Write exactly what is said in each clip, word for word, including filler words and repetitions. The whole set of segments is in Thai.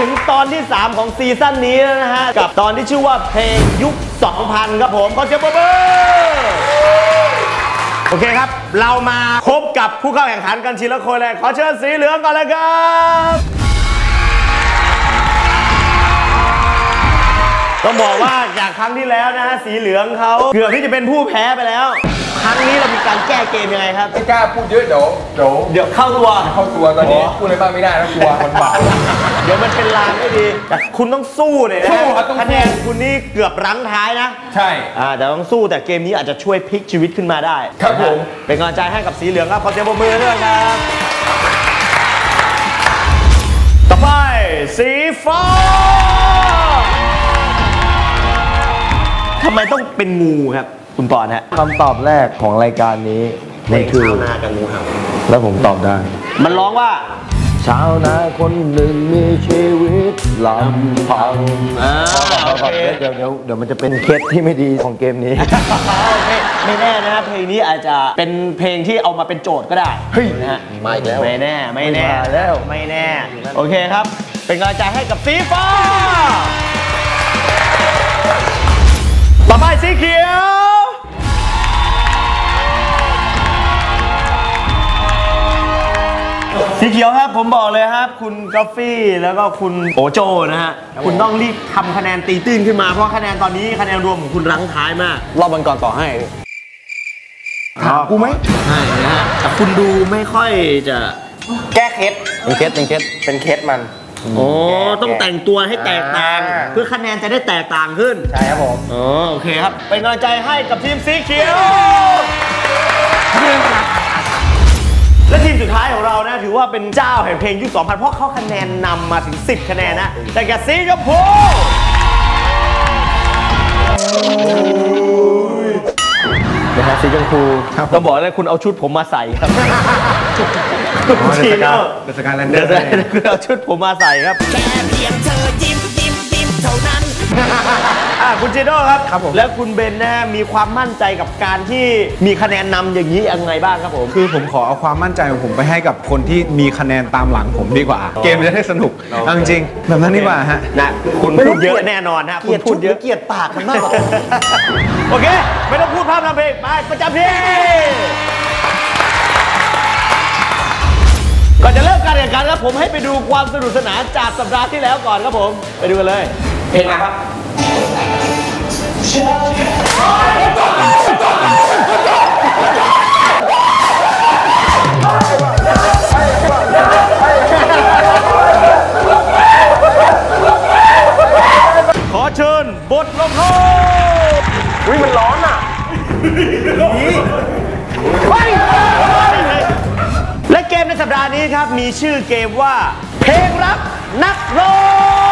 ถึงตอนที่สามของซีซั่นนี้แล้วนะฮะกับตอนที่ชื่อว่าเพลงยุค สองพัน ครับผมขอเสียงปรบมือโอเคครับเรามาพบกับผู้เข้าแข่งขันกันทีละคนเลยขอเชิญสีเหลืองก่อนเลยครับต้องบอกว่าจากครั้งที่แล้วนะฮะสีเหลืองเขาเกือบที่จะเป็นผู้แพ้ไปแล้วครั้งนี้เรามีการแก้เกมยังไงครับไม่กล้าพูดเยอะเดี๋ยวเดี๋ยวเดี๋ยวเข้าตัวเข้าตัวตอนนี้พูดอะไรบ้างไม่ได้แล้วกลัวมันบาดเดี๋ยวมันเป็นลางไม่ดีแต่คุณต้องสู้เลยนะคะแนนคุณนี่เกือบรั้งท้ายนะใช่อ่าแต่ต้องสู้แต่เกมนี้อาจจะช่วยพลิกชีวิตขึ้นมาได้ครับผมเป็นกำลังใจให้กับสีเหลืองครับขอเสียงปรบมือด้วยครับต่อไปสีฟ้าทำไมต้องเป็นงูครับคุณปอนฮะคำตอบแรกของรายการนี้มันคือชาวนากับงูเห่าแล้วผมตอบได้มันร้องว่าชาวนาคนหนึ่งมีชีวิตลำพังเดี๋ยวเดี๋ยวเดี๋ยวมันจะเป็นเคสที่ไม่ดีของเกมนี้ไม่แน่นะเพลงนี้อาจจะเป็นเพลงที่เอามาเป็นโจทย์ก็ได้เฮ้ยนะฮะมาอีกแล้วไม่แน่ไม่แน่แล้วไม่แน่โอเคครับเป็นกำลังใจให้กับสีฟ้าต่อไปสีเขียวสีเขียวครับผมบอกเลยครับคุณกาแฟแล้วก็คุณโอโจนะฮะคุณต้องรีบทำคะแนนตีตื้นขึ้นมาเพราะคะแนนตอนนี้คะแนนรวมของคุณรั้งท้ายมากรอบวันก่อนต่อให้ถามกูไหมใช่นะฮะแต่คุณดูไม่ค่อยจะแก้เคสเป็นเคสเป็นเคสเป็นเคสมันโอ้ต้องแต่งตัวให้แตกต่างเพื่อคะแนนจะได้แตกต่างขึ้นใช่ครับผมอ๋อโอเคครับเป็นกำลังใจให้กับทีมสีเขียวและทีมสุดท้ายของเรานะถือว่าเป็นเจ้าแห่งเพลงยุค สองพัน เพราะเขาคะแนนนำมาถึงสิบคะแนนนะแต่แกสีชมพูนะฮะสีชมพูต้องบอกเลยคุณเอาชุดผมมาใส่ครับเดสกาเดสกาแลนเดอร์คุณเอาชุดผมมาใส่ครับแค่เพียงเธอยิ้มยิ้มยิ้มเท่านั้นอ่าคุณจิโน่ครับครับผมแล้วคุณเบนนะฮะมีความมั่นใจกับการที่มีคะแนนนำอย่างนี้ยังไงบ้างครับผมคือผมขอเอาความมั่นใจของผมไปให้กับคนที่มีคะแนนตามหลังผมดีกว่าเกมจะได้สนุกจริงๆแบบนั้นดีกว่าฮะนะคุณพูดเยอะแน่นอนนะคุณพูดเยอะเกลียดปากกันมากโอเคไม่ต้องพูดภาพนำเพลงไปประจำที่ก่อนจะเริ่มการแข่งขันครับผมให้ไปดูความสนุกสนานจากสัปดาห์ที่แล้วก่อนครับผมไปดูกันเลยเพลงอะไรครับขอเชิญบทลงโทษอุ้ยมันร้อนอ่ะและเกมในสัปดาห์นี้ครับมีชื่อเกมว่าเพลงรักนักร้อง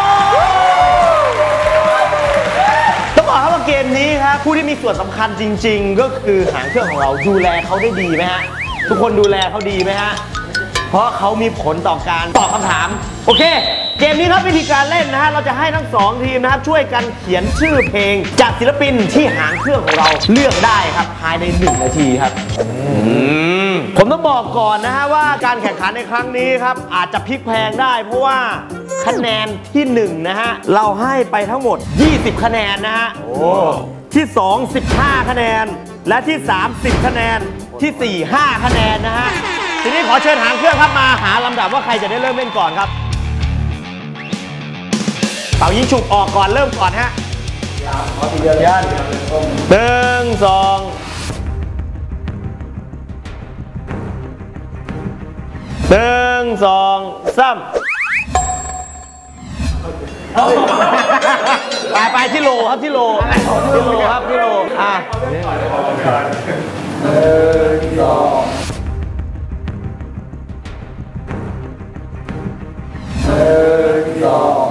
ต้องบอกครับว่าเกมนี้ครับผู้ที่มีส่วนสำคัญจริงๆก็คือหางเครื่องของเราดูแลเขาได้ดีไหมฮะทุกคนดูแลเขาดีไหมฮะเพราะเขามีผลต่อการตอบคำถามโอเคเกมนี้ครับวิธีการเล่นนะฮะเราจะให้ทั้งสองทีมนะครับช่วยกันเขียนชื่อเพลงจากศิลปินที่หางเครื่องของเราเลือกได้ครับภายในหนึ่งนาทีครับผมต้องบอกก่อนนะฮะว่าการแข่งขันในครั้งนี้ครับอาจจะพลิกแพลงได้เพราะว่าคะแนนที่หนึ่งนะฮะเราให้ไปทั้งหมดยี่สิบคะแนนนะฮะที่สอง สิบห้าคะแนนและที่สาม สิบคะแนนที่สี่ ห้าคะแนนนะฮะทีนี้ขอเชิญหางเครื่องครับมาหาลำดับว่าใครจะได้เริ่มเล่นก่อนครับเป่ายิงฉุบออกก่อนเริ่มก่อนฮะยันหนึ่งสองหนึ่งสองสามไปไปที่โลครับที่โลที่โลครับที่โลอ่ะหนึ่งสองหนึ่งสอง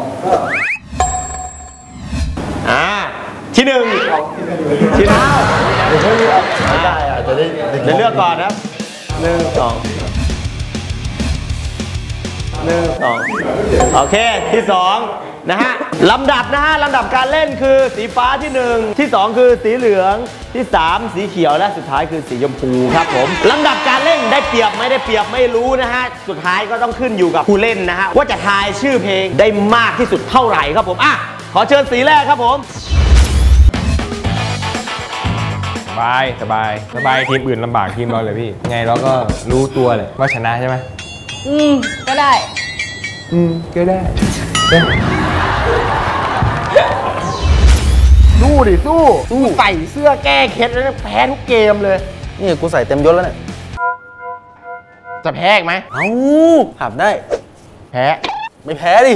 อ่าที่หนึ่งที่หนึ่งได้อ่ะจะได้จะเลือกก่อนนะครับหนึ่งสองหนึ่งสองโอเคที่สองนะฮะลำดับนะฮะลำดับการเล่นคือสีฟ้าที่หนึ่งที่สองคือสีเหลืองที่สามสีเขียวและสุดท้ายคือสีชมพูครับผมลำดับการเล่นได้เปรียบไม่ได้เปรียบไม่รู้นะฮะสุดท้ายก็ต้องขึ้นอยู่กับผู้เล่นนะฮะว่าจะทายชื่อเพลงได้มากที่สุดเท่าไหร่ครับผมอ่ะขอเชิญสีแรกครับผมสบายสบายสบายทีมอื่นลำบากทีมเราเลยพี่ ไงเราก็รู้ตัวเลยว่าชนะใช่ไหมอืม ก็ได้อืมก็ได้สู้ดิสู้สู้ใส่เสื้อแก้เคล็ดแล้วแพ้ทุกเกมเลยนี่กูใส่เต็มยศแล้วเนี่ยจะแพ้อีกไหมเอ้าหับได้แพ้ไม่แพ้ดิ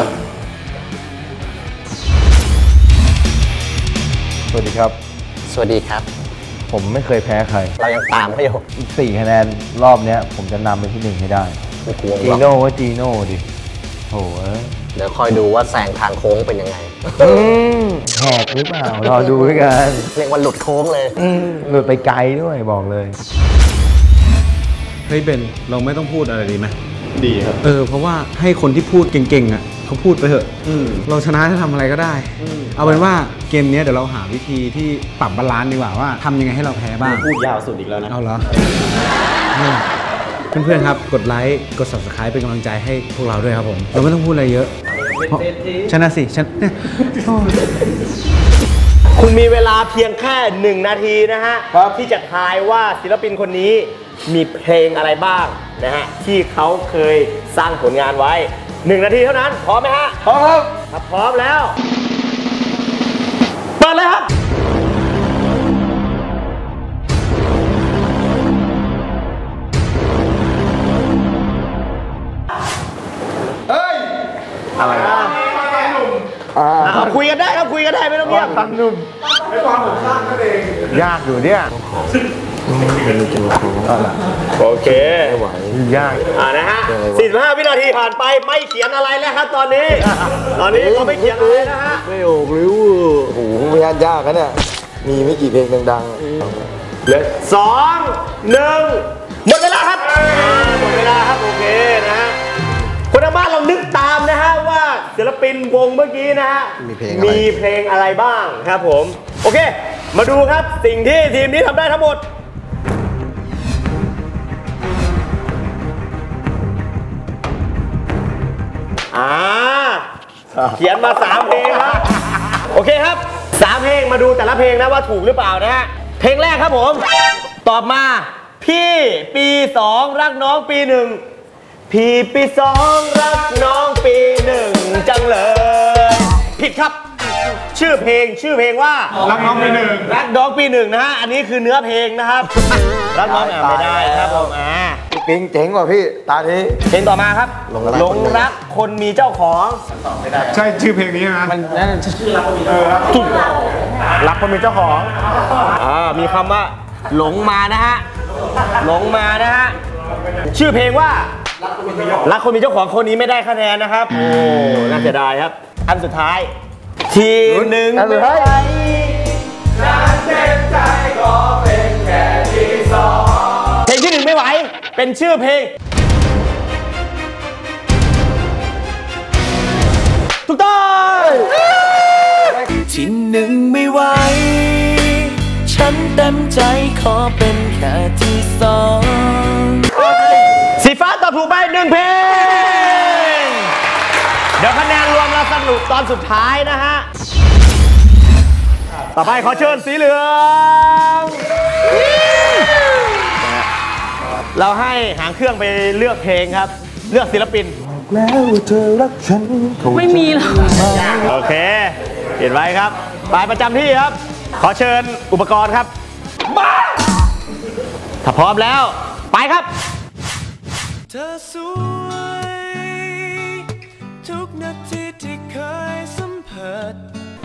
สวัสดีครับสวัสดีครับผมไม่เคยแพ้ใครเรายังตามเขาอยู่อีกสี่คะแนนรอบเนี้ย ผมจะนำเป็นที่หนึ่งให้ได้ไม่กลัวหจีรอกโน่ก็จีโน่ดิโถ่เอ้ยเดี๋ยวคอยดูว่าแซงทางโค้งเป็นยังไงอืมแหกหรือเปล่ารอดูด้วยกันเรียกว่าหลุดโค้งเลยอืมหลุดไปไกลด้วยบอกเลยเฮ้ยเบนเราไม่ต้องพูดอะไรดีไหมดีครับ เออเพราะว่าให้คนที่พูดเก่งๆอ่ะเขาพูดไปเถอะเราชนะจะทำอะไรก็ได้ เอาเป็นว่าเกมนี้เดี๋ยวเราหาวิธีที่ปรับบาลานซ์ดีกว่าว่าทำยังไงให้เราแพ้บ้างพูดยาวสุดอีกแล้วนะเอาเหรอเนี่ยเพื่อนๆครับกดไลค์กด ซับสไครบ์ เป็นกำลังใจให้พวกเราด้วยครับผมเราไม่ต้องพูดอะไรเยอะเพราะชนะสิชนะคุณมีเวลาเพียงแค่หนึ่งนาทีนะฮะที่จะทายว่าศิลปินคนนี้มีเพลงอะไรบ้างนะฮะที่เขาเคยสร้างผลงานไว้หนึ่งนาทีเท่านั้นพร้อมไหมฮะพร้อมครับถ้าพร้อมแล้วเปิดเลยครับอะไรนะเอาคุยกันได้ครับคุยกันได้ไม่ต้องเงียบตังนุ่มให้ความผมสร้างนั่นเองยากอยู่เนี่ยโอเคยากอ่านะฮะสี่สิบห้าวินาทีผ่านไปไม่เขียนอะไรแล้วครับตอนนี้ตอนนี้เขาไม่เขียนอะไรนะฮะไม่โอกริ้วโอ้โหไม่ยากยากนะเนี่ยมีไม่กี่เพลงดังๆเหลือสองหนึ่งหมดเวลาครับหมดเวลาครับโอเคนะฮะคนทางบ้านเรานึกตามนะฮะว่าศิลปินวงเมื่อกี้นะฮะมีเพลงอะไรมีเพลงอะไรบ้างครับผมโอเคมาดูครับสิ่งที่ทีมนี้ทำได้ทั้งหมดอ่าเขียนมาสามเพลงครับโอเคครับสามเพลงมาดูแต่ละเพลงนะว่าถูกหรือเปล่านะฮะเพลงแรกครับผมตอบมาพี่ปีสองรักน้องปีหนึ่งพี่ปีสองรักน้องปีหนึ่งจังเลยผิดครับชื่อเพลงชื่อเพลงว่ารักน้องปีหนึ่งรักน้องปีหนึ่งนะฮะอันนี้คือเนื้อเพลงนะครับรักน้องอ่ะไม่ได้ครับผมอ่าปิงเจ๋งกว่าพี่ตานี้เพลงต่อมาครับหลงรักคนมีเจ้าของใช่ชื่อเพลงนี้ไหมมันนั่นชื่อรักคนมีเออรักรักคนมีเจ้าของอ่ามีคำว่าหลงมานะฮะหลงมานะฮะชื่อเพลงว่ารักคนมีเจ้าของคนนี้ไม่ได้คะแนนนะครับโอ้น่าเสียดายครับอันสุดท้ายทีหนึ่งไม่ไหวเพลงที่หนึ่งไม่ไหวเป็นชื่อเพลงถูกต้องที่หนึ่งไม่ไหวฉันเต็มใจขอเป็นแค่ที่สองสีฟ้าตอบถูกไปหนึ่งเพลงเดี๋ยวคะแนนรวมเราสรุปตอนสุดท้ายนะฮะต่อไปขอเชิญสีเหลืองเราให้หางเครื่องไปเลือกเพลงครับเลือกศิลปินแล้วเธอรักฉันไม่มีหรอกโอเคเห็นไว้ครับไปประจำที่ครับขอเชิญอุปกรณ์ครับมาถ้าพร้อมแล้วไปครับเธอสวยทุกนาทีที่เคยสัมผัส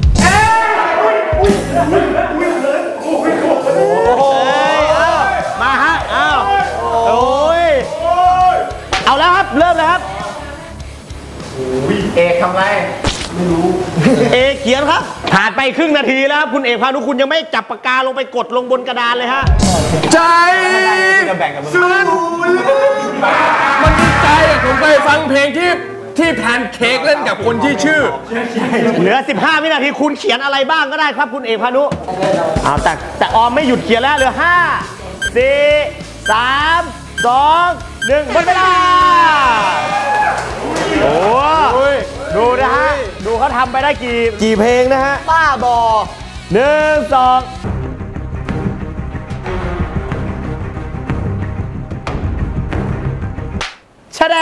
โอ้ยมาฮะอ้าวโอ้ยเอาแล้วครับเริ่มเลยครับเอกทำไรไม่รู้เอกเขียนครับผ่านไปครึ่งนาทีแล้วครับคุณเอกพานุคุณยังไม่จับปากกาลงไปกดลงบนกระดานเลยฮะใจสู้มันใจผมเคยฟังเพลงที่ที่แพนเค้กเล่นกับคนที่ชื่อเหลือสิบห้าวินาทีคุณเขียนอะไรบ้างก็ได้ครับคุณเอกพานุเอาแต่แต่ออมไม่หยุดเขียนแล้วเหลือห้า สี่ สาม สอง หนึ่งหมดเวลาโอ้ดูนะฮะดูเขาทำไปได้กี่กี่เพลงนะฮะบ้าบอหนึ่งสองชะแด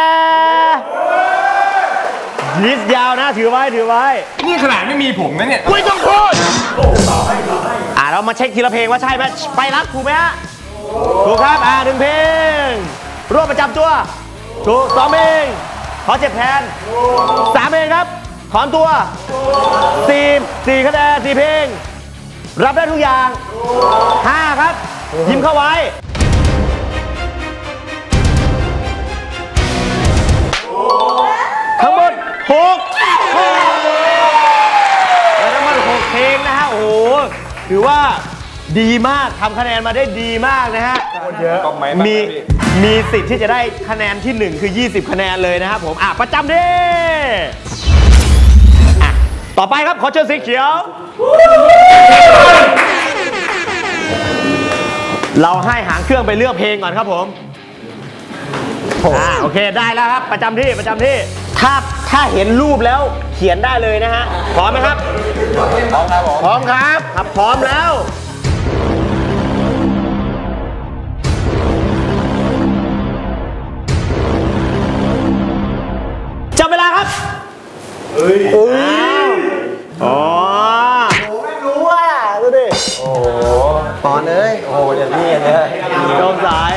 ลิสต์ยาวนะถือไว้ถือไว้นี่ขนาดไม่มีผมนะเนี่ยไม่ต้องพูดอ่ะเรามาเช็คทีละเพลงว่าใช่ไหมไปรักถูกไหมฮะถูกครับอ่าหนึ่งเพลงรวบประจำตัวถูกสองเพลงขอเจ็บแทนสามเพลงครับถอนตัวสี่สี่คะแนนสี่เพลงรับได้ทุกอย่างห้าครับยิ้มเข้าไว้ทั้งหมดหกแล้วทั้งหมดหกเพลงนะฮะโอ้โหถือว่าดีมากทำคะแนนมาได้ดีมากนะฮะมีมีสิทธิ์ที่จะได้คะแนนที่หนึ่งคือยี่สิบคะแนนเลยนะครับผมอ่ะประจำดิอ่ะต่อไปครับขอเชิญสีเขียวเราให้หางเครื่องไปเลือกเพลงก่อนครับผมอ่าโอเคได้แล้วครับประจำที่ประจำที่ถ้าถ้าเห็นรูปแล้วเขียนได้เลยนะฮะพร้อมไหมครับพร้อมครับพร้อมครับครับพร้อมแล้วจับเวลาครับเฮ้ยอ๋อไม่รู้ว่าดูดิโอ้โหปอนเอ้ยโอ้โหอย่างนี้เลยโดนสาย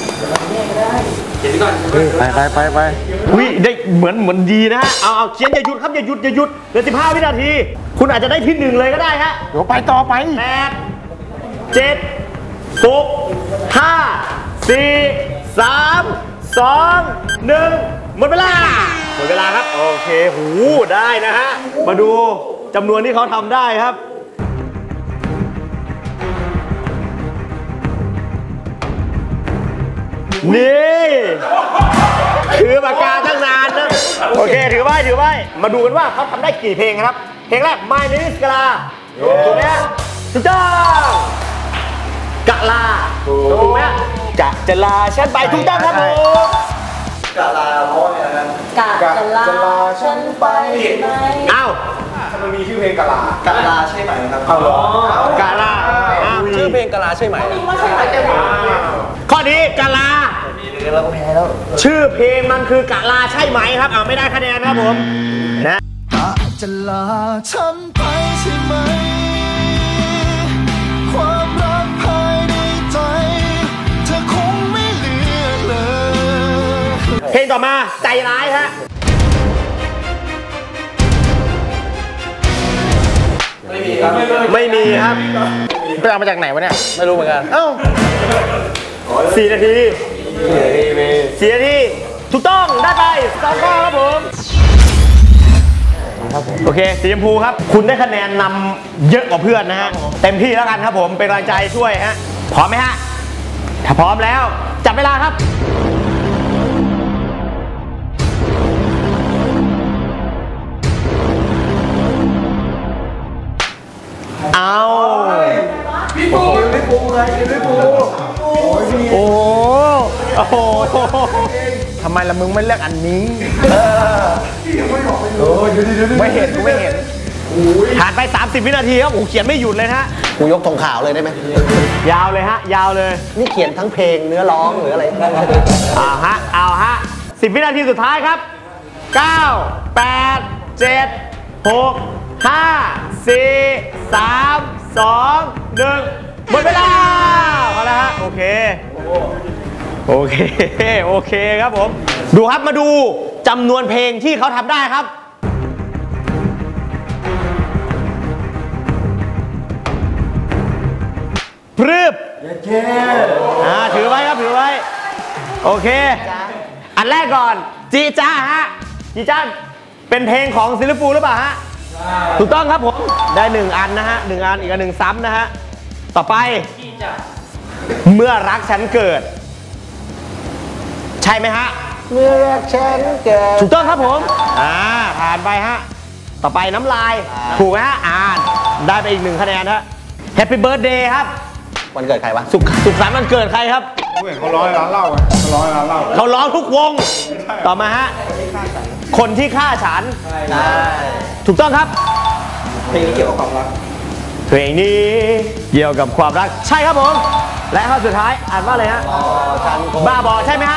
ไปไปไปไปอุ้ยได้เหมือนเหมือนดีนะฮะเอาเอาเขียนอย่าหยุดครับอย่าหยุดอย่าหยุดเหลือสิบห้าวินาทีคุณอาจจะได้ที่หนึ่งเลยก็ได้ฮะเดี๋ยวไปต่อไปแปดเจ็ดหกห้าสี่สามสองหนึ่งหมดเวลาหมดเวลาครับโอเคหูได้นะฮะมาดูจำนวนที่เขาทำได้ครับนี่คือปากกาตั้งนานนะโอเคถือไว้ถือไว้มาดูกันว่าเขาทำได้กี่เพลงครับเพลงแรก My Name is กะลาถูกไหมถูกต้องกะลาถูกไหมกะจะลาฉันไปถูกต้องครับผมกะลาเพราะอะไรนะกะจะลาฉันไปไหมอ้าวมันมีชื่อเพลงกะลากะลาใช่ไหมครับเอาหรอกะลาชื่อเพลงกะลาใช่ไหมข้อนี้กะลาเราแพ้แล้วชื่อเพลงมันคือกะลาใช่ไหมครับเอาไม่ได้คะแนนครับผมนะกะจะลาฉันไปใช่ไหมความรักภายในใจเธอคงไม่เหลือเลยเพลงต่อมาใจร้ายฮะไม่มีครับไม่มีครับไปเอามาจากไหนวะเนี่ยไม่รู้เหมือนกันเอ้าสี่นาทีสี่นาทีถูกต้องได้ไปสองข้อครับผมโอเคสีชมพูครับคุณได้คะแนนนำเยอะกว่าเพื่อนนะฮะเต็มที่แล้วกันครับผมเป็นกำลังใจช่วยฮะพร้อมไหมฮะถ้าพร้อมแล้วจับเวลาครับเอาพี่ปูพี่ปูไงพี่ปูโอ้โหโอ้โหทำไมละมึงไม่เลือกอันนี้ไม่เห็นกูไม่เห็นผ่านไปสามสิบวินาทีครับโอ้เขียนไม่หยุดเลยนะฮะกูยกธงขาวเลยได้ไหมยาวเลยฮะยาวเลยนี่เขียนทั้งเพลงเนื้อร้องหรืออะไรอ่าฮะเอาฮะสิบวินาทีสุดท้ายครับเก้า แปด เจ็ด หก ห้า สี่ สาม สอง หนึ่งหมดเวลาเอาละฮะโอเคโอเคโอเคครับผมดูครับมาดูจำนวนเพลงที่เขาทำได้ครับพรึบอ่าถือไว้ครับถือไว้โอเคอันแรกก่อนจีจ้าฮะจีจ้าเป็นเพลงของศิลปูหรือเปล่าฮะถูกต้องครับผมได้หนึ่งอันนะฮะหนึ่งอันอีกอันหนึ่งซ้ำนะฮะต่อไปเมื่อรักฉันเกิดใช่ไหมฮะเมื่อรักฉันเกิดถูกต้องครับผมอ่าผ่านไปฮะต่อไปน้ำลายถูกไหมฮะอ่านได้ไปอีกหนึ่งคะแนนฮะ Happy Birthday ครับวันเกิดใครวะสุขสุขสันต์วันเกิดใครครับเขาร้อยร้านเหล้าอ่ะเขาร้อยร้านเหล้าเขาร้องทุกวงต่อมาฮะคนที่ฆ่าฉันถูกต้องครับเพลงนี้เกี่ยวกับความรักเพลงนี้เกี่ยวกับความรักใช่ครับผมและข้อสุดท้ายอ่านว่าอะไรฮะบ้าบอใช่ไหมฮะ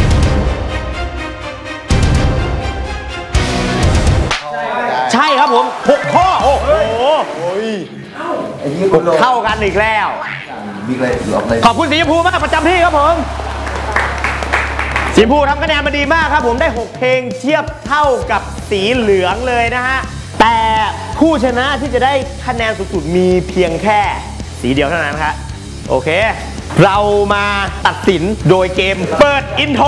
ใช่ครับผมหกข้อโอ้โหเข้ากันอีกแล้วบิ๊กเลยหลอกเลยขอบคุณสีชมพูมากประจำที่ครับผมสีชมพูทำคะแนนมาดีมากครับผมได้หกเพลงเทียบเท่ากับสีเหลืองเลยนะฮะแต่ผู้ชนะที่จะได้คะแนนสูงสุดมีเพียงแค่สีเดียวเท่านั้นครับโอเคเรามาตัดสินโดยเกมเปิดอินโทร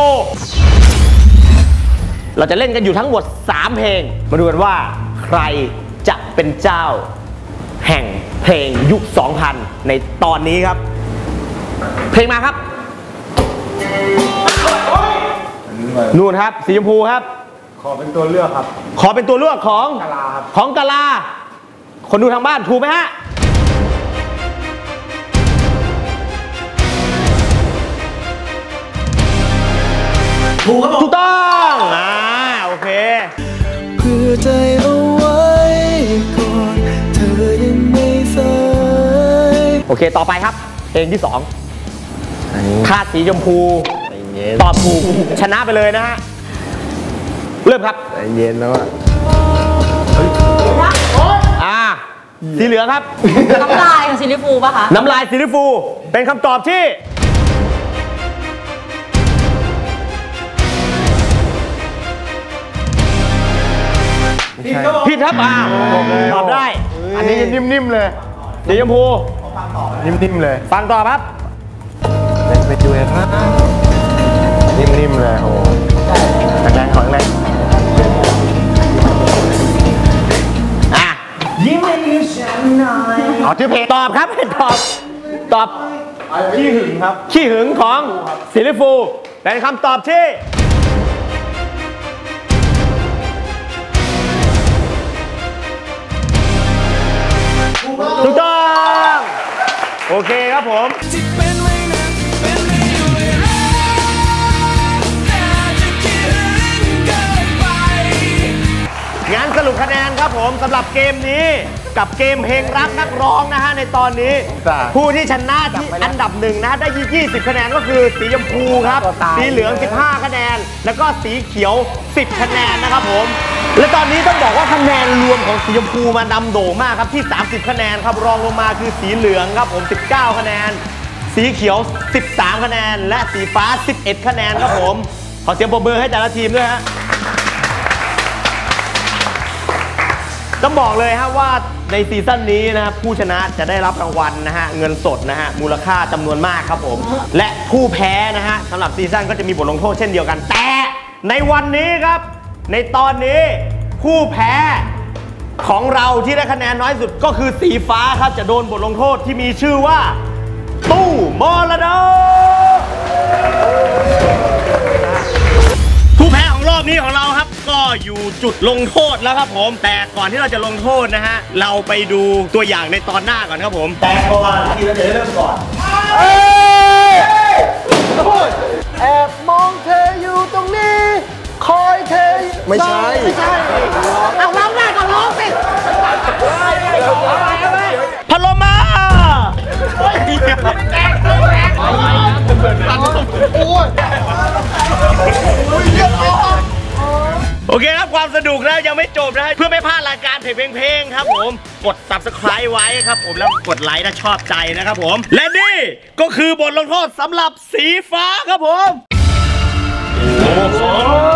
เราจะเล่นกันอยู่ทั้งหมดสามเพลงมาดูกันว่าใครจะเป็นเจ้าแห่งเพลงยุค สองพัน ในตอนนี้ครับเพลงมาครับนู่นครับสีชมพูครับขอเป็นตัวเลือกครับขอเป็นตัวเลือกของกะลาของกะลาคนดูทางบ้านถูกไหมฮะถูกครับถูกต้องอ่าโอเคเพื่อใจเอาไว้ก่อนเธอยังไม่สายโอเคต่อไปครับเพลงที่สองคาดสีชมพูตอบถูกชนะไปเลยนะฮะเริ่มครับใจเย็นแล้วอ่ะอ่าสีเหลืองครับน้ำลายของซิลิฟูป่ะคะน้ำลายซิลิฟูเป็นคำตอบที่ผิดครับอ่าตอบได้อันนี้จะนิ่มๆเลยสีชมพูนิ่มๆเลยฟังต่อครับเป็นไปดูเลยครับนิ่มๆเลยโอ้แรงๆของแรงอ่ะยิ้มให้ฉันหน่อยเอาชื่อเพลงตอบครับตอบตอบขี้หึงครับขี้หึงของซิลิฟูเป็นคำตอบที่ถูกต้องโอเคครับผมงานสรุปคะแนนครับผมสำหรับเกมนี้กับเกมเพลงรักนักร้องนะฮะในตอนนี้ผู้ที่ชนะที่อันดับหนึ่งนะได้ยี่สิบคะแนนก็คือสีชมพูครับสีเหลืองสิบห้าคะแนนแล้วก็สีเขียวสิบคะแนนนะครับผมและตอนนี้ต้องบอกว่าคะแนนรวมของสีชมพูมานำโด่งมากครับที่สามสิบคะแนนครับรองลงมาคือสีเหลืองครับผมสิบเก้าคะแนนสีเขียวสิบสามคะแนนและสีฟ้าสิบเอ็ดคะแนนครับผมขอเสียงปรบมือให้แต่ละทีมด้วยฮะต้องบอกเลยฮะว่าในซีซั่นนี้นะครับผู้ชนะจะได้รับรางวัลนะฮะเงินสดนะฮะมูลค่าจำนวนมากครับผมและผู้แพ้นะฮะสำหรับซีซั่นก็จะมีบทลงโทษเช่นเดียวกันแต่ในวันนี้ครับในตอนนี้ผู้แพ้ของเราที่ได้คะแนนน้อยสุดก็คือสีฟ้าครับจะโดนบทลงโทษที่มีชื่อว่าตู้มรดกผู้แพ้ของรอบนี้ของเราครับก็อยู่จุดลงโทษแล้วครับผมแต่ก่อนที่เราจะลงโทษนะฮะเราไปดูตัวอย่างในตอนหน้าก่อนครับผมแต่ก่อนที่เราจะเริ่มก่อนแอบมองเธออยู่ตรงนี้คอยเธอไม่ใช่ไม่ใช่เอาร้องได้ก็ร้องสิพัดลมมาโอเคครับความสนุกแล้วยังไม่จบนะเพื่อไม่พลาดรายการเพลงเพลงครับผมกด ซับสไครบ์ ไว้ครับผมแล้วกดไลค์ถ้าชอบใจนะครับผมและนี่ก็คือบทลงโทษสำหรับสีฟ้าครับผมโอ้โห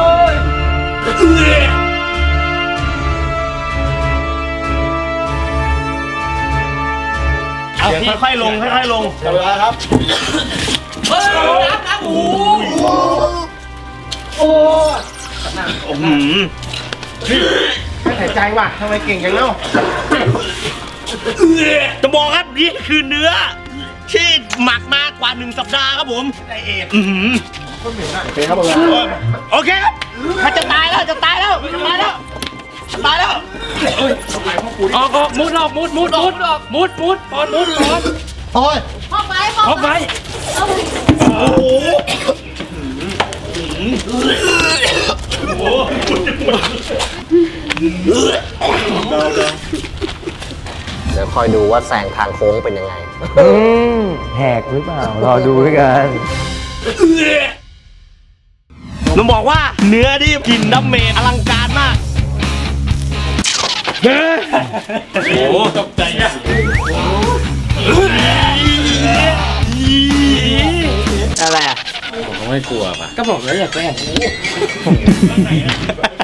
เอาพี่ค่อยลงค่อยๆลงเวลาครับเฮ้ยครับครับโอ้โหโอ้โหไม่หายใจว่ะทำไมเก่งจังเนาะจะบอกครับนี่คือเนื้อที่หมักมากว่าหนึ่งสัปดาห์ครับผมไดเอทโอเคครับผมโอเคครับเขาจะตายแล้วจะตายแล้วจะตายแล้วจะตายแล้วออกออกมุดออกมุดมุดมุดออกมุดมุดปอนมุดปอนโอ้ยพอไปพอออกไปเดี๋ยวคอยดูว่าแซงทางโค้งเป็นยังไงแหกหรือเปล่ารอดูด้วยกันต้องบอกว่าเนื้อที่กลิ่นน้ำเมนอลังการมากโอ้ตกใจอ่ะอะไรอ่ะผมไม่กลัวป่ะก็บอกแล้วอย่าแกล้ง